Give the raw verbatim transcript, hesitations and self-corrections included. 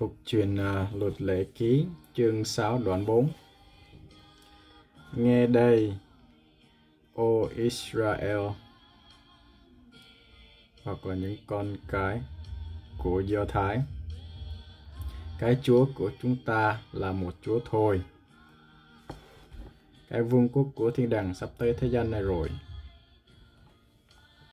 Phục truyền uh, luật lệ ký chương sáu đoạn bốn. Nghe đây, ô Israel, hoặc là những con cái của Do Thái. Cái Chúa của chúng ta là một Chúa thôi. Cái vương quốc của thiên đàng sắp tới thế gian này rồi.